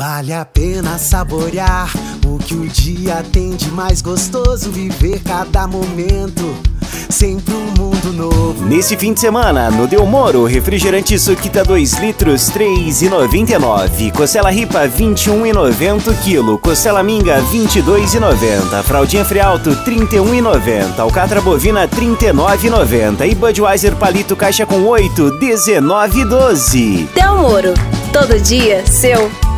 Vale a pena saborear o que o dia tem de mais gostoso, viver cada momento, sempre um mundo novo. Nesse fim de semana, no Del Moro, refrigerante Suquita 2 litros, R$ 3,99. Costela ripa, R$ 21,90 quilo. Costela minga, R$ 22,90. Fraldinha Frialto, R$ 31,90. Alcatra bovina, R$ 39,90. E Budweiser palito caixa com 8, R$ 19,12. Del Moro, todo dia seu.